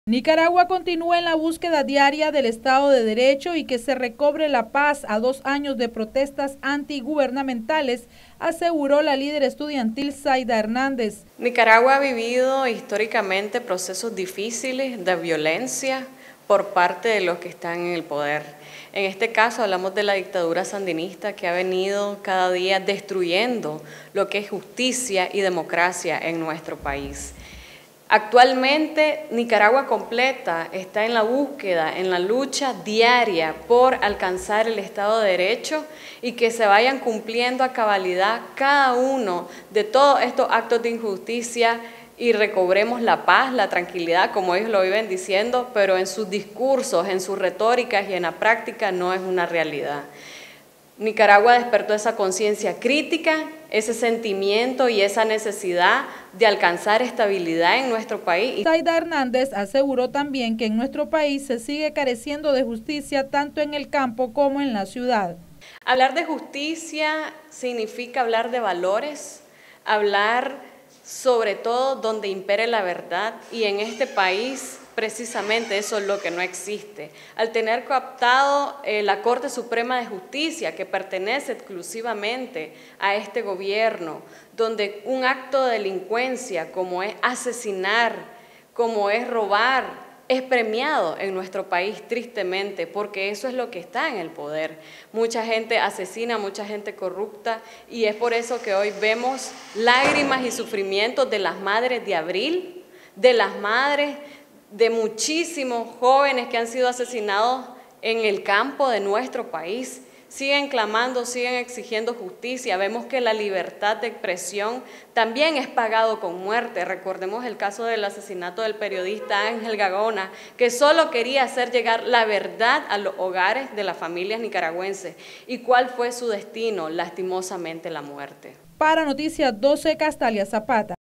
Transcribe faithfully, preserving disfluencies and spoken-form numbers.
Nicaragua continúa en la búsqueda diaria del Estado de Derecho y que se recobre la paz a dos años de protestas antigubernamentales, aseguró la líder estudiantil Zaida Hernández. Nicaragua ha vivido históricamente procesos difíciles de violencia por parte de los que están en el poder. En este caso hablamos de la dictadura sandinista que ha venido cada día destruyendo lo que es justicia y democracia en nuestro país. Actualmente Nicaragua completa está en la búsqueda, en la lucha diaria por alcanzar el Estado de Derecho y que se vayan cumpliendo a cabalidad cada uno de todos estos actos de injusticia y recobremos la paz, la tranquilidad, como ellos lo viven diciendo, pero en sus discursos, en sus retóricas y en la práctica no es una realidad. Nicaragua despertó esa conciencia crítica, ese sentimiento y esa necesidad de alcanzar estabilidad en nuestro país. Zaida Hernández aseguró también que en nuestro país se sigue careciendo de justicia tanto en el campo como en la ciudad. Hablar de justicia significa hablar de valores, hablar sobre todo donde impere la verdad, y en este país precisamente eso es lo que no existe. Al tener cooptado eh, la Corte Suprema de Justicia, que pertenece exclusivamente a este gobierno, donde un acto de delincuencia como es asesinar, como es robar, es premiado en nuestro país tristemente, porque eso es lo que está en el poder. Mucha gente asesina, mucha gente corrupta, y es por eso que hoy vemos lágrimas y sufrimientos de las madres de Abril, de las madres de muchísimos jóvenes que han sido asesinados en el campo de nuestro país. Siguen clamando, siguen exigiendo justicia. Vemos que la libertad de expresión también es pagado con muerte. Recordemos el caso del asesinato del periodista Ángel Gaona, que solo quería hacer llegar la verdad a los hogares de las familias nicaragüenses. ¿Y cuál fue su destino? Lastimosamente la muerte. Para Noticias doce, Castalia Zapata.